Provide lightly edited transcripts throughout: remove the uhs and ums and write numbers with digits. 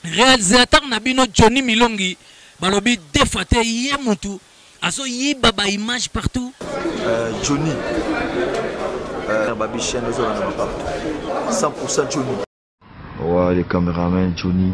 réalisateur Nabino Johnny Milongi, balobi défaté yé mutu, aso yé baba image partout. Johnny, babi chien nous en partout. 100% Johnny. Ouais, les caméramans Johnny.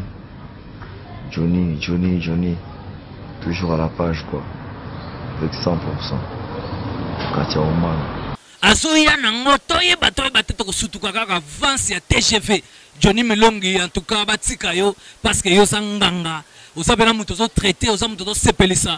Johnny. Toujours à la page quoi. Avec 100%. Katia Oman. Aso ya nango toye bate to sutuka kaka avance ya TGV. Johnny Milongi en tout cas batika yo parce que yo sanganga. Osabela muto zo traité, osamu to sepelisa.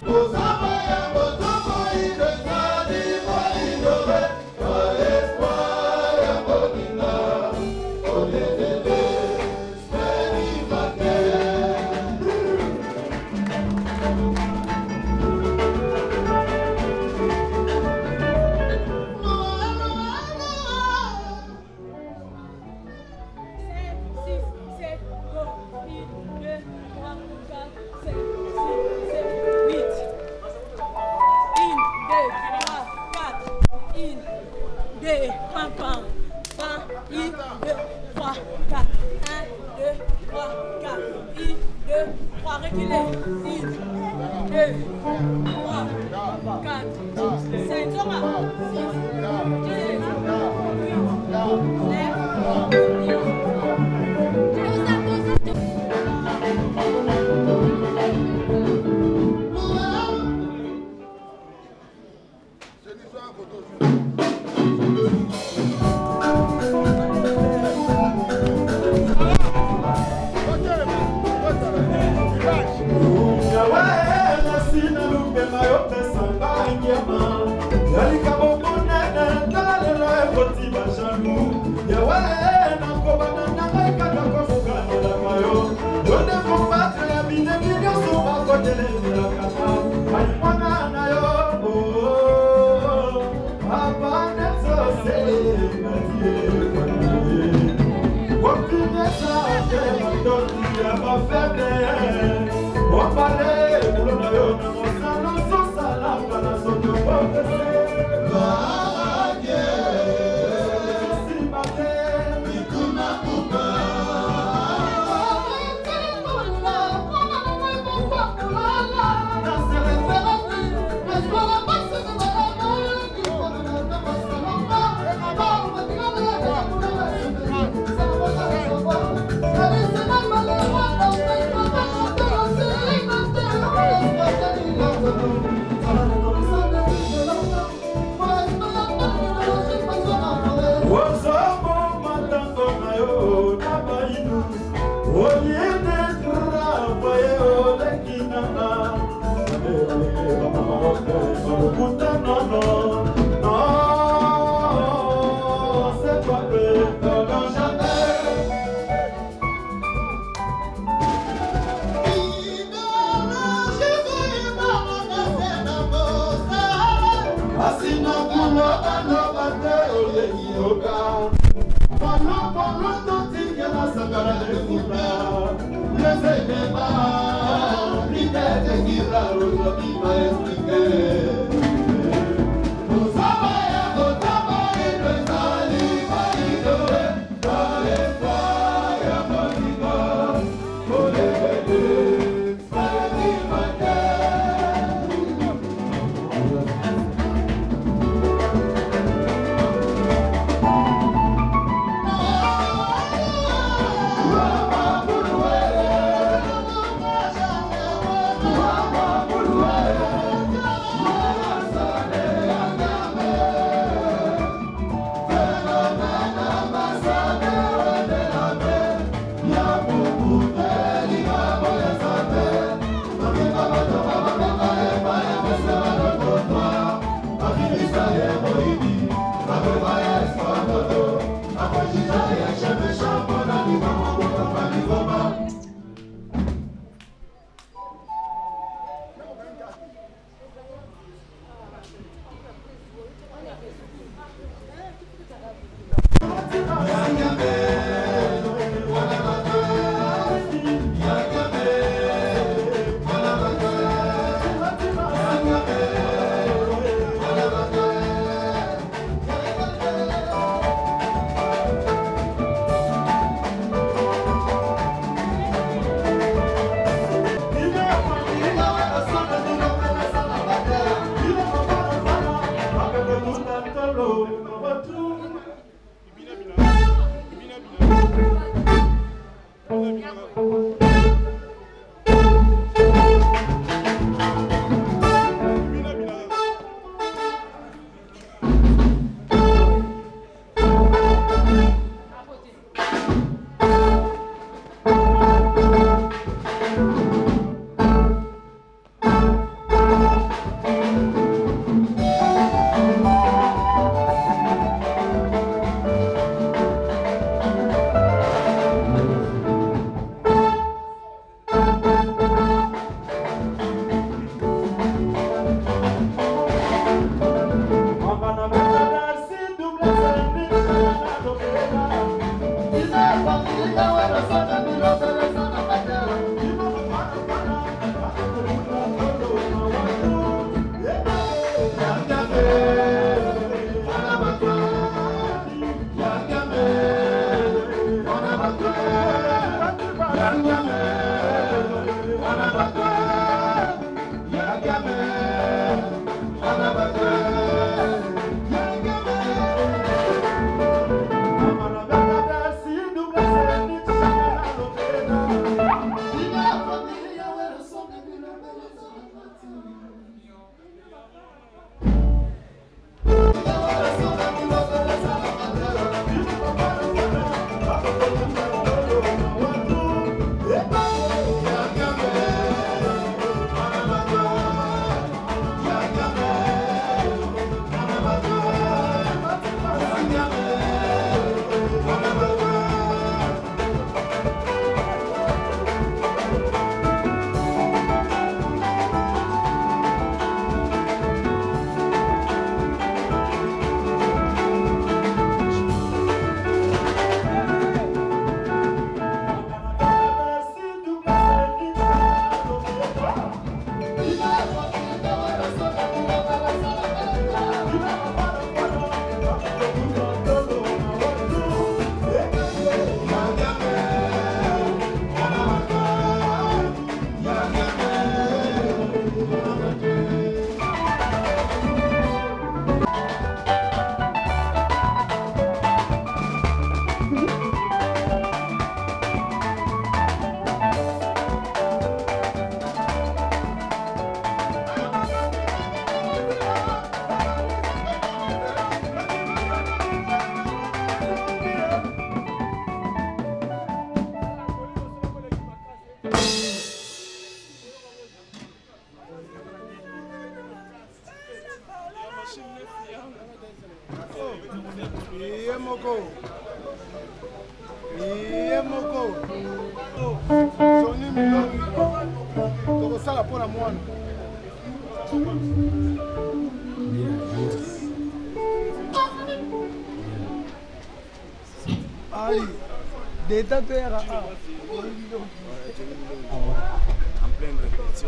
En pleine répétition,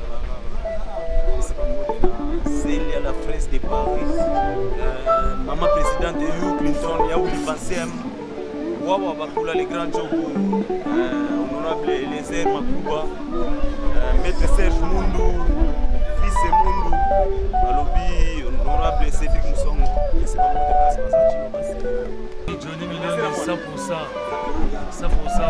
c'est la fraise de Paris. Maman présidente de Hugh Clinton, Yaouli Bansem, Wawa Bakula, les grands Djogo, honorable Eliezer Makuba, maître Serge Mundu, fils de Mundu, Alobi, honorable Cédric Moussongo, et c'est pas moi de place Johnny Milongi 100%, 100%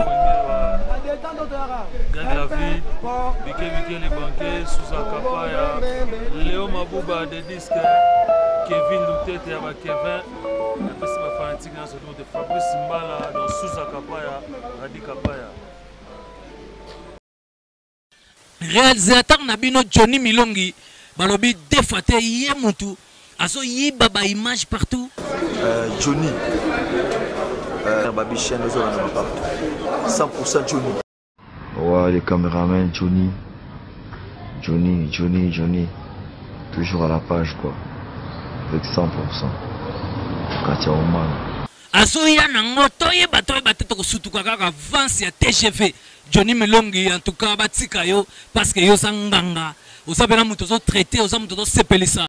Gagravi, Bike les banquiers, Sousa Kapaya, Léo Mabouba des disques, Kevin Loutete avec Kevin, et puis c'est ma fanatique dans ce tour de Fabrice Mbala dans Sousa Kapaya, Radi Kapaya. Réalisateur Nabino Johnny Milongi, Balobi défaté Yemutu, Aso Yibaba image partout. Johnny, Babichien, nous allons partout. 100% Johnny. Ouais, les caméramans, Johnny. Johnny. Toujours à la page, quoi. Avec 100%. Katia Oman. Asoya nango toye bate to sutuka kaka avance ya TGV Johnny Milongi en tout cas batika yo parce que yo sanganga osabela muto zo traiter osamuto zo sepelisa